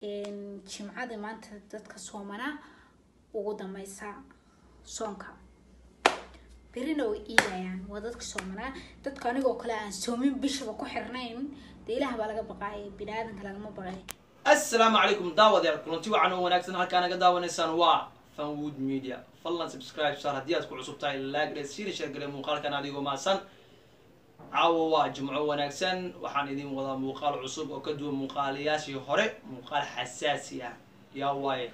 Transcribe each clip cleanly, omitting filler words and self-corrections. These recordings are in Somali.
jimcada maanta dadka soomana ugu dambaysa soonka birina oo iidayaan waa dadka soomana dadka anigoo kale aan soomin bishaba ku xirnayn ilaah baa laga baqaayay bini'aadanka lagama baqay. السلام عليكم داود كلنتي وعن وناكسن halkaan naga daawaneysaan waa Fanwood Media fadlan subscribe share hadii aad ku cusub tahay like share share gale muuqaalkan adigoo maasan caawa waa jimco wanaagsan waxaan idin wadaa muuqaal cusub oo ka duwan muuqaalayaashii hore muuqaal xasaasi ah yaa waaye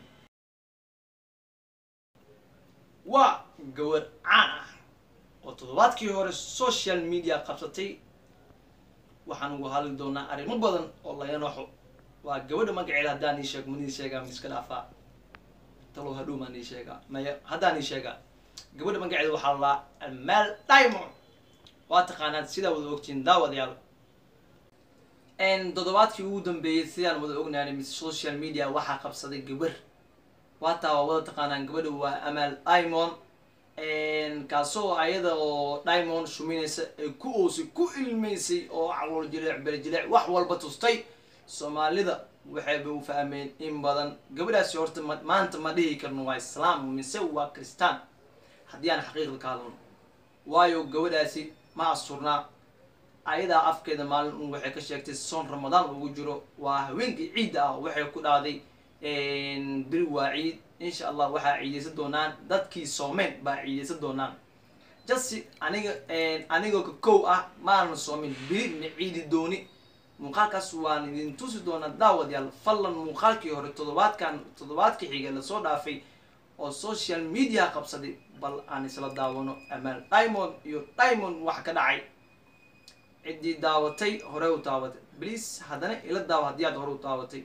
waa gawar caan ah oo toddobaadkii hore social media qabsatay waxaan ugu hadli doonaa arrimo badan oo laga naxo waa gabadha magaceeda haddaan ii sheeg mani sheegaa miska dhaafaa talo hadhow maan ii sheegaa maya haddaan ii sheegaa gabadha magaceeda waxaa la Amal Diamond waa taqaanaan sidaa wada ogtiin daawadayaal toddobaadkii ugu dambeeyay sidaan wada ognaanay mis social media waxaa qabsaday gabar waa taa wada taqaanaan gabadha waa Amal Diamond kaasoo ayada oo Diamond shuminaysa ay ku oosay ku ilmeysay oo calool jileec wax walba tustay Soomaalida waxay u fahmeen in badan gabadhaasi horta maanta ma dhihi karno waa islaam mise waa kristaan haddii aan xaqiiqda ka hadalno waayo gabadhaasi ma asturna ayada afkeeda maalin waxay ka sheegtay soon Ramadaan ugu jiro waa haweenkii ciid ah waxay ku dhaaday bir waa ciid insha Allah waxa ciideysan doonaan dadkii soomeen baa ciideysan doonaan jasi aniga ka kow ah maanan soomin bir ma ciidi dooni muuqaalkaas waan idin tusi doonaa daawadayaal fadlan muuqaalkii hore toddobaadkii xiga la soo dhaafay oo social media qabsaday bal aan isla daawano Amal Diamond iyo Diamond wax ka dhacay cidii daawatay hore u daawatay please hadana ila daaw hadii aad hore u daawatay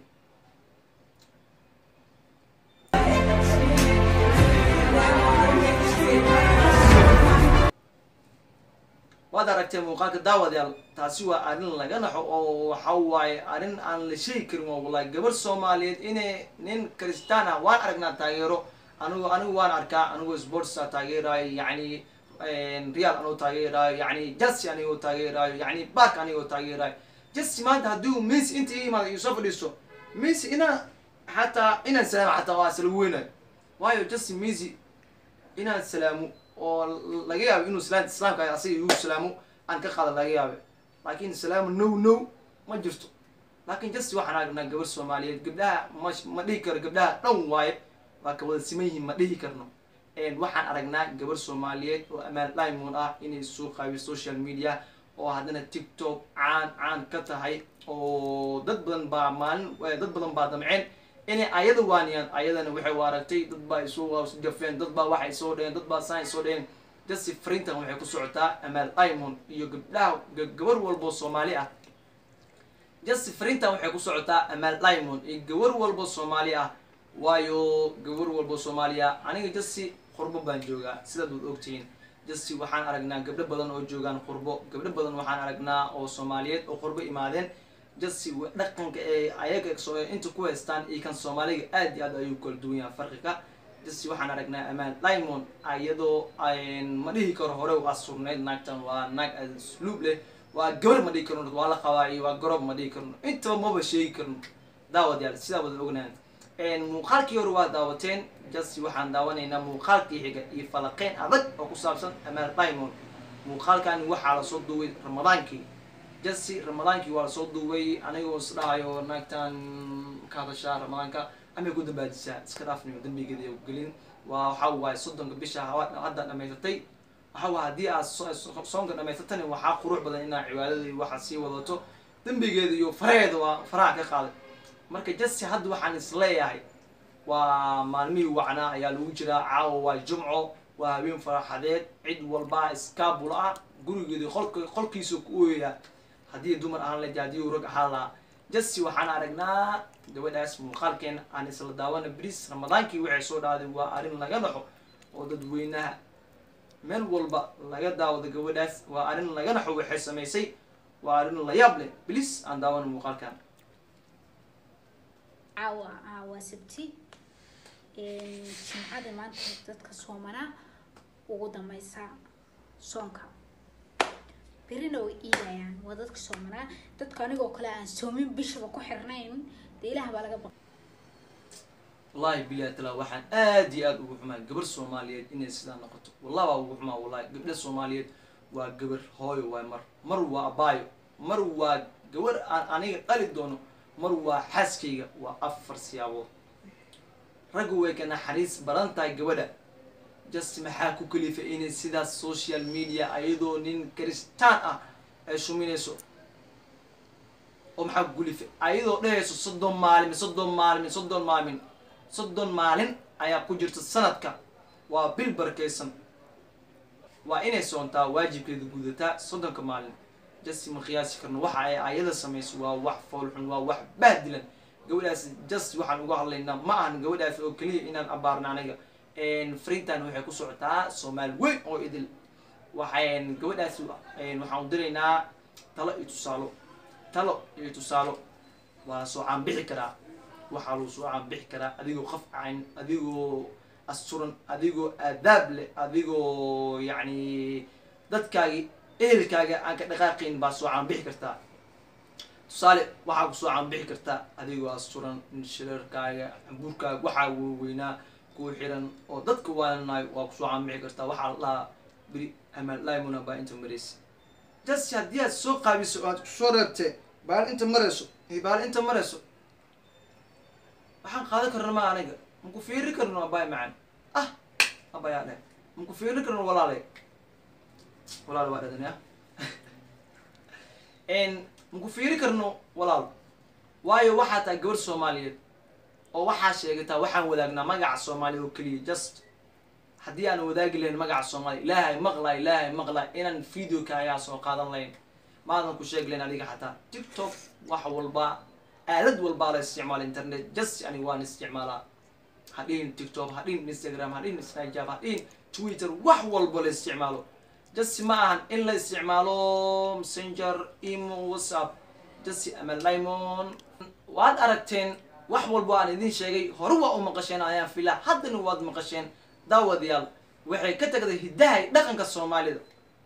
waad aragtay muuqaalka daawadayaal taasi waa arrin laga naxo oo waxa waaye arrin aan la sheegi karin wallahi gabar Soomaaliyeed inay nin kristaan ah waan aragnaa taageero anigu waan arkaa anigu sports taageerayo yani Real anigu taageerayo yani Chelsea anigu taageerayo yani Barca anigu taageerayo Chelsea maanta haduu Messi inta iimaad iyo soo fadhiiso Messi ina salaam hatta waa sala weynay waayo Chelsea Messi ina salaamu oo laga yaabo inuu islaamka asii uu salaamo aan ka qaado laga yaabo laakiin salaam no ma jirto laakiin Chelsea waxaan aragnaa gabar Soomaaliyeed gabdhaha ma dhihi karo gabdhaha dhan waaye waa ka wada siman yihiin ma dhihi karno waxaan aragnaa gabar Soomaaliyeed oo Amal Diamond ah inay soo qaybay social media oo hadana TikTok caan ka tahay oo dad badan baa damceen inay ayada waaniyaan ayadana waxay waaragtay dad baa isoo jafeen dad baa waxay soo dheen dad baa saan soo dheen jasi frintan waxay ku socotaa Amal Diamond iyo gabar walbo Soomaali ah jasi frintan waxay ku socotaa Amal Diamond iyo gabar walbo Soomaali ah waayo gabar walbo Soomaaliya aniga jasi qurbo baan joogaa sidaad u ogtiin jasi waxaan aragnaa gabdho badan oo joogaan qurbo gabdho badan waxaan aragnaa oo Soomaaliyeed oo qurbo imaadeen jasi dhaqanka ee ayaga soo inta ku haystaan iyo kan Soomaaliga aad iyo aad ayuu kala duwan yahay farqiga jasi waxaan aragnaa Amal Diamond ayadoo ma dhihi karo hore u asurneed naagtan waa naag asluub leh waa gabar ma dhihi karno waa la qabaayo waa gorob ma dhihi karno inta ma sheegi karno daawadayaal sidaa wada ognaan muuqaalkii hore waa daawateen jasi waxaan daawanaynaa muuqaalkii xiga iyo falaqeen adag oo ku saabsan Amal Diamond muuqaalkan waxaa la soo duubay Ramadaankii jasi Ramadaankii waa la soo duubay anigoo isdhahayo naagtan ka hadashaa Ramadaanka ama ku dambaadisaa iska dhaafniyo dambigeeda ay gelin waxa waaye 30 bisha hadda dhamaysatay waxa waa hadii aad soonka dhamaysatana waxa qurux badan inaad cibaadada waxa sii wadato dambigeeda iyo fareeda waa faraha ka qaaday marka jasi hadda waxaan isleeyahay waa maalmihii wacnaa ayaa lagu jiraa caawa waa jumco waa habeen faraxadeed cid walba iskaabula ah gurigeeda qolkiisa ku ooyaya hadii dumar aan la jaadiyo rag ahaa jasi waxaan aragnaa gabadhaas muuqaalkeen aan isla daawana bris Ramadaankii waxay soo dhaaday waa arrin laga naxo oo dadweynaha meel walba laga daawado gabadhaas waa arrin laga naxo waxay sameysay waa arrin la yaab leh blis aan daawana muuqaalkan caawa sabti jimcada maanta dadka soomana ugu dambaysa soonka birina oo iidayaan waa dadka soomana dadka anigoo kale aan soomin bishaba ku xirnayn ilaah baa laga baqay والله بلا تلا waxaan aad iyo aad ugu xumaa gabar Soomaaliyeed inay sidaa noqoto wallahi waa ugu xumaa wallahi gabdha Soomaaliyeed waa gabar hooyo waa mar waa abaayo mar waa gabar aan aniga qali doono mar waa xaaskayga waa afar siyaabood raggu way kana xariis badan tahay gabadha just maxaa ku kalifay inay sidaas social media ayadoo nin kristaan ah ay shuminayso oo maxaa ku kalifay ayadoo dhehayso 30 maalin ayaa ku jirta sanadka waa bil barkeysan waa inay soontaa waajibkeeda gudataa 30 maalin just ma qiyaasi karno waxa ay ayada samayso waa wax fool xun waa wax baadilan gabadhaas just waxaan uga hadlaynaa ma ahan gabadhaas oo kaliya inaan abaarna aniga frintan waxay ku socotaa Soomaali weyn oo idil waxaan gabadhaas waxaan u diraynaa talo iyo tusaalo waa soo aan bixi karaa waxaa loo soo aan bixi karaa adigoo qaf aan adigoo asturan adigoo aadaab leh adigoo yani dadkaagi ehelkaaga aan ka dhaqaaqayn baa soo aan bixi kartaa tusaale waxaa ku soo aan bixi kartaa adigoo asturan shirarkaaga hamburkaaga waxaa weynaa ku xiran oo dadka waanay waa ku soo aan bixi kartaa waxaa la biri ama laymuna baa inta maraysa just haddii aad soo qaabiso oo aad ku soo reebtay baal inta marayso waxaan qaadan karna ma aniga maku fiiri karno abaay macaan abayaa dheh maku fiiri karno walaale waa dhadanya maku fiiri karno walaal waayo waxaa tahay gabar Soomaaliyeed oo waxaa sheegataa waxaan wadaagnaa magaca Soomaaliya oo kaliya just haddii aan wadaagi lahayn magaca Soomaaliya ilaahay maqlay inaan video kaaga soo qaadan lahayn maadan ku sheeg lahayn adiga xataa TikTok wax walba aalad walba la isticmaalo internet just ani waan isticmaalaa hadin TikTok hadin Instagram hadin Snapchat hadin Twitter wax walba la isticmaalo just ma ahan in la isticmaalo Messenger imo WhatsApp just ama lemon waad aragteen wax walba aan idin sheegay hore waa u maqasheen ayaan filaa haddana waad maqasheen daawadayaal waxay ka tagday hidaha dhaqanka Soomaalida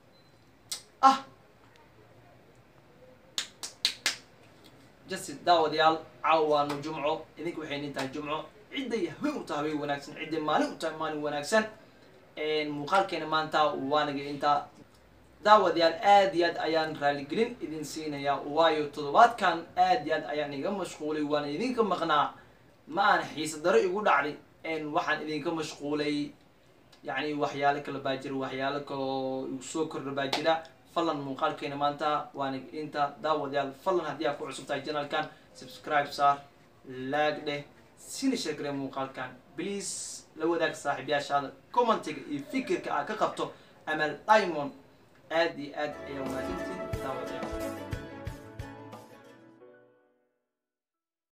just daawadayaal caawano jumco idinku waxay intaa jumco ciday haween u tahay wanaagsan ciday maalin u tahay maalin wanaagsan muuqaalkeena maanta waanaga inta daawadayaal aad iyo aad ayaan raali gelin idin siinayaa waayo toddobaadkan aad iyo aad ayaan iga mashquulay waan idinka maqnaa ma aan xiisa daro igu dhacday waxaan idinka mashquulay yani waxyaalo kala baa jira waxyaalo kaloo igu soo kordha baa jira falan muuqaalkeena maanta waanaga inta daawadayaal falan haddii aad ku cusub tahay channelkan subscribe saar like dheh sina sheekare muuqaalkan please la wadaag saaxiibayaashaada commentiga iyo fikirka aad ka qabto Amal Diamond aad iyo aad ayaa wanaagsan daawadayaal